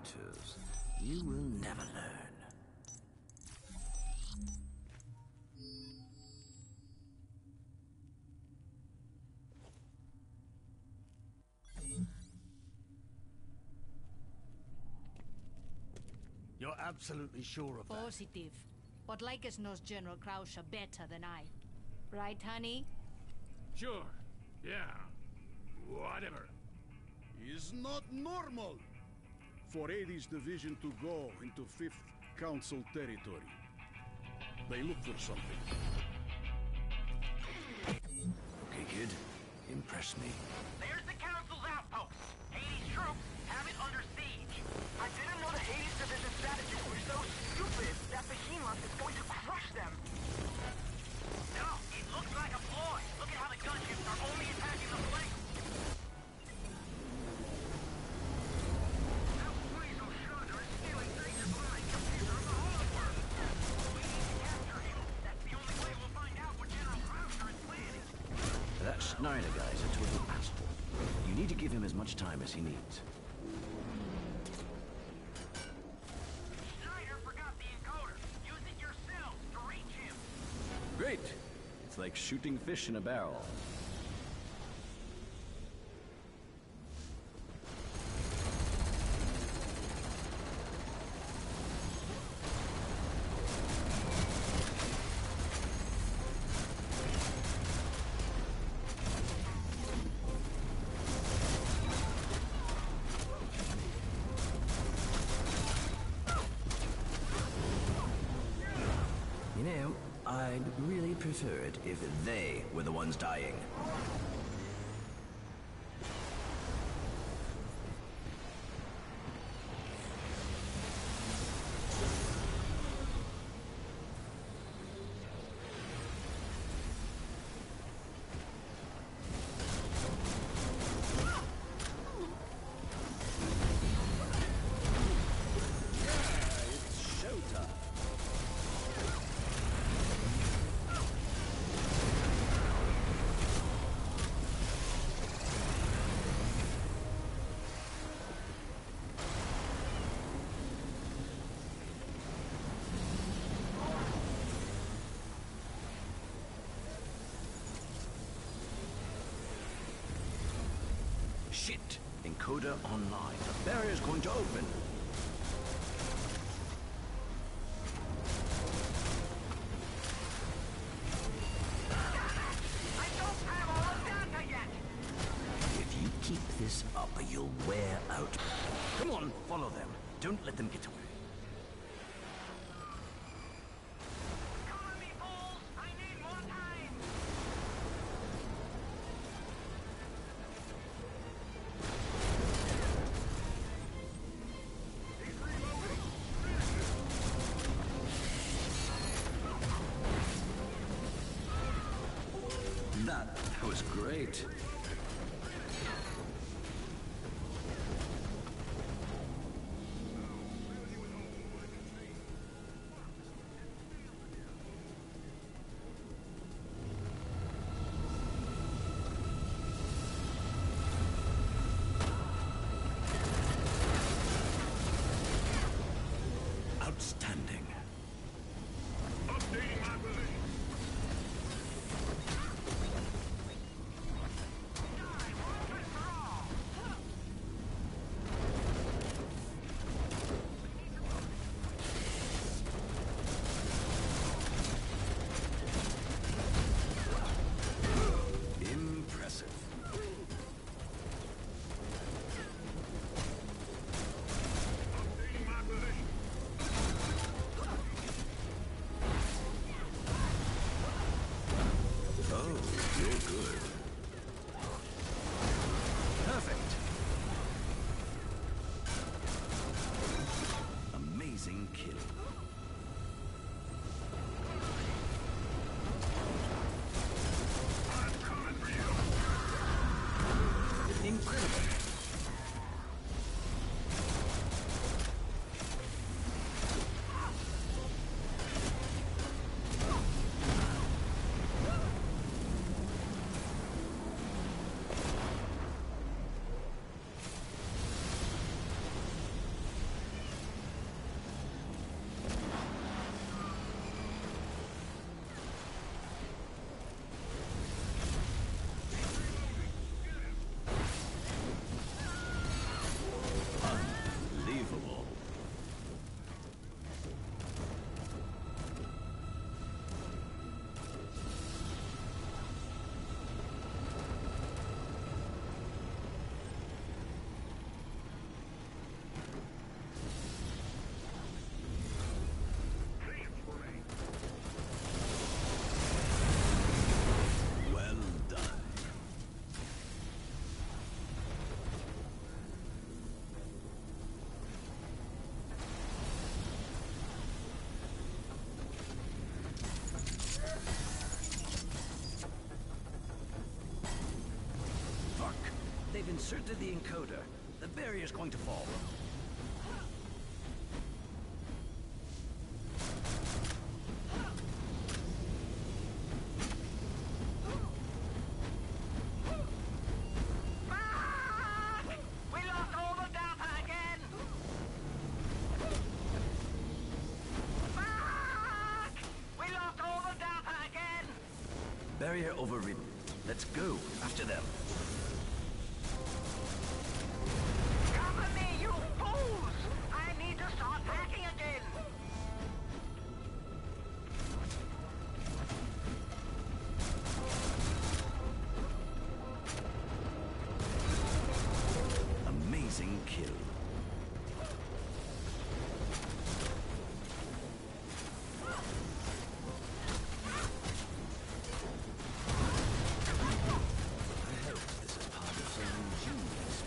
to. You will never learn. You're absolutely sure of that? Positive. But Lycus knows General Krauscher better than I. Right, honey? Sure. Yeah. Whatever. Is not normal for 80's division to go into 5th Council territory. They look for something. Okay, kid. Impress me. There's the Council's outpost. Hades' troops have it under siege. I didn't know the Hades division strategists were so stupid that Behemoth is going to crush them. No, it looks like a ploy. Look at how the gunships are only attacking the flank. That Schneider guy's a total asshole. You need to give him as much time as he needs. Schneider forgot the encoder. Use it yourselves to reach him. Great! It's like shooting fish in a barrel. You know, I'd really prefer it if they were the ones dying. It's showtime. Shit! Encoder online. The barrier's going to open. I don't have all the data yet. If you keep this up, you'll wear out. Come on, follow them. Don't let them get away. Come on, me fools. I need more time. That was great. Outstanding. Updating my position. inserted the encoder. The barrier's going to fall. We lost all the data again! We lost all the data again! Barrier overridden. Let's go after them. Cover me, you fools! I need to start hacking again! Amazing kill. I hope this is part of some ingenious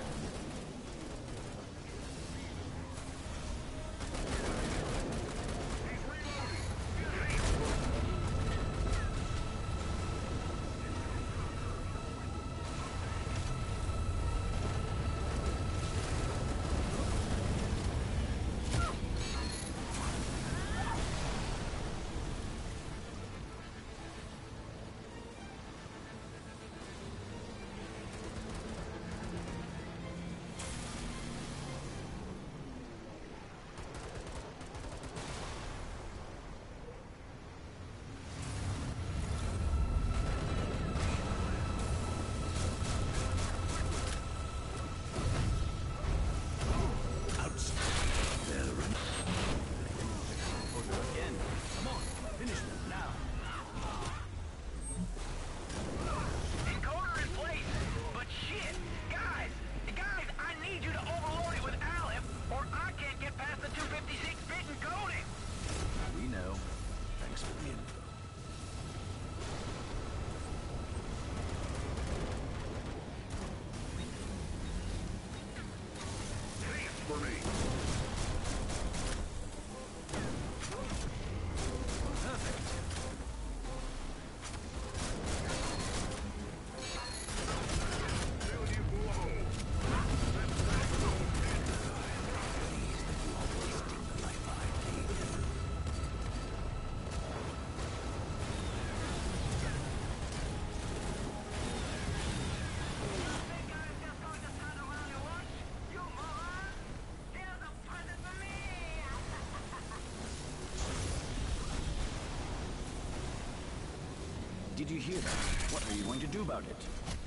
Did you hear that? What are you going to do about it?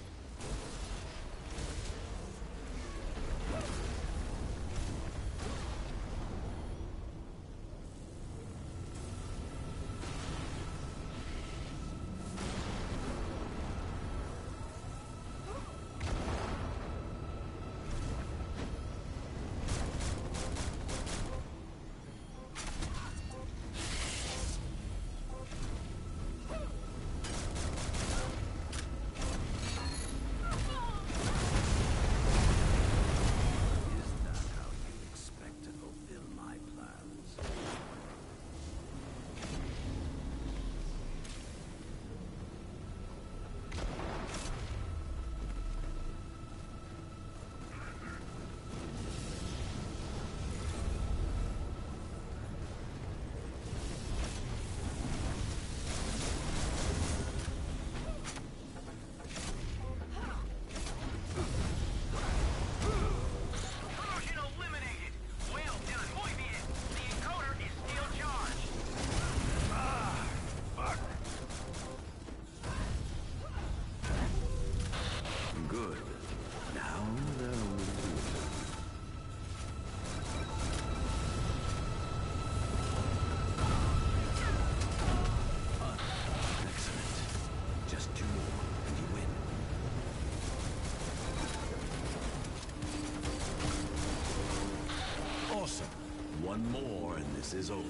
One more and this is over.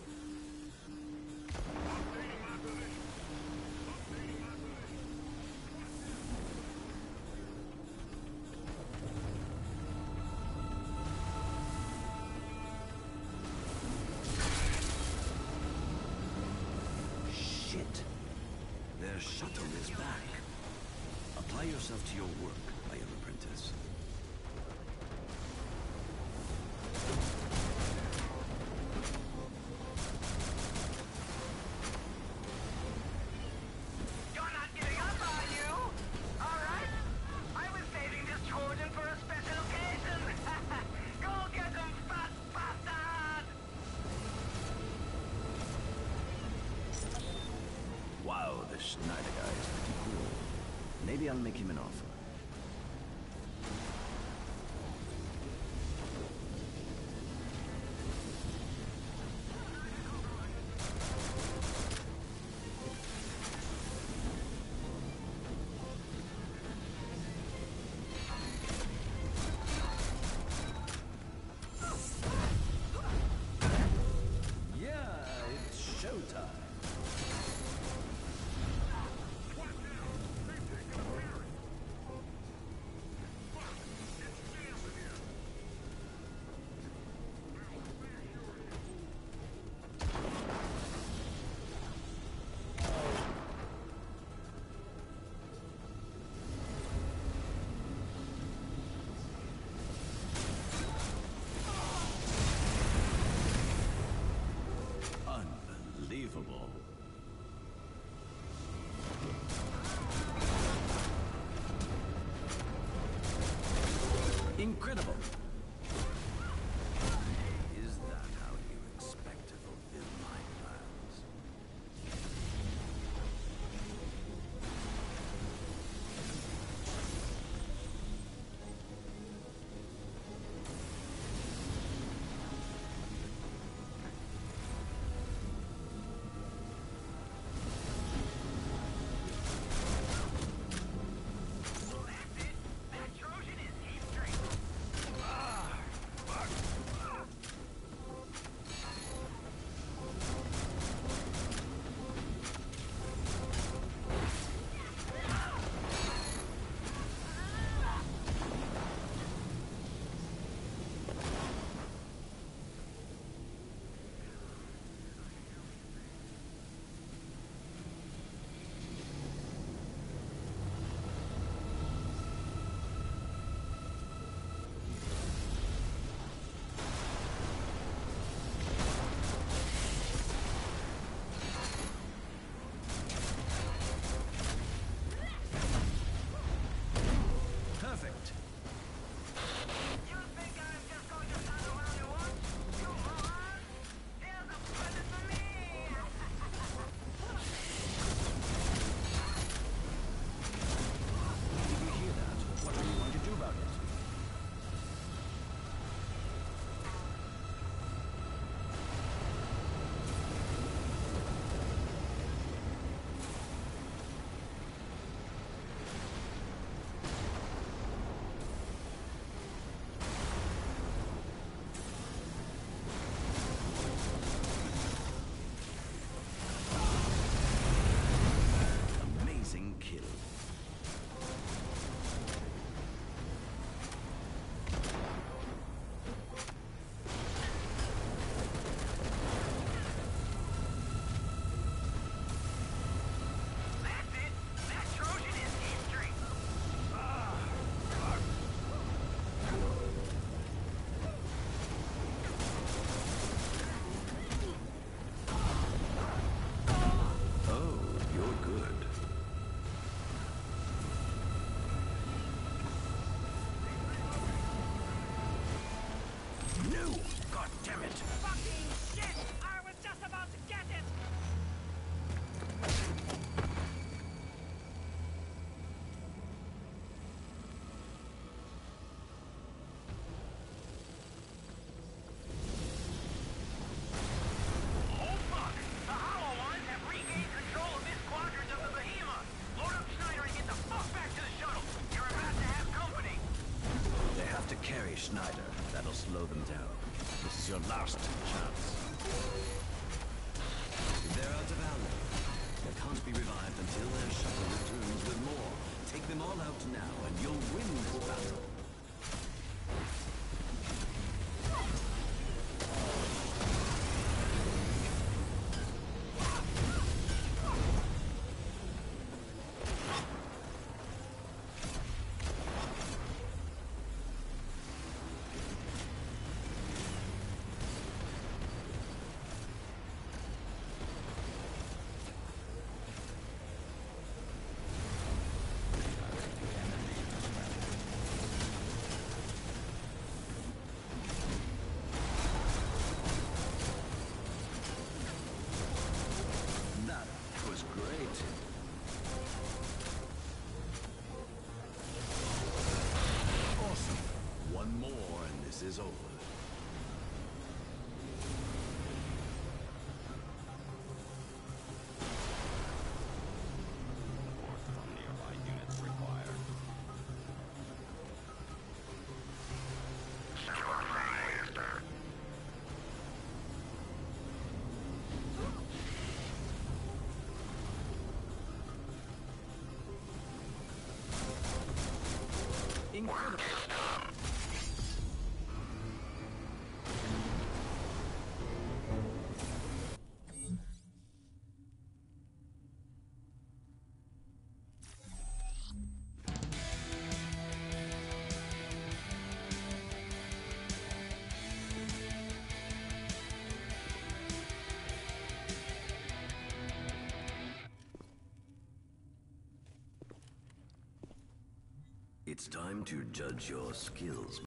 Shit. Their shuttle is back. Apply yourself to your work, my young apprentice. this. You're not giving up, are you? All right. I was saving this Trojan for a special occasion. Go get him, fat bastard! Wow, this Schneider guy is pretty cool. Maybe I'll make him an offer. Yeah, it's showtime. Unbelievable. Incredible. Is that how you expect to fulfill my plans? That Trojan is heat straight. Perfect. You think I'm just going to stand around and watch? You moron! Here's a present for me! Did you hear that? What are you going to do about it? Amazing kill. That's it! That Trojan is heat straight! Oh, you're good. No! God damn it! Fucking shit! I was just about to get it! Oh fuck! The Hollow Ones have regained control of this quadrant of the Behemoth! Load up Schneider and get the fuck back to the shuttle! You're about to have company! They have to carry Schneider. That'll slow them down. This is your last chance. They're out of ammo. They can't be revived until their shuttle returns with more. Take them all out now, and you'll win this battle. Incredible. It's time to judge your skills,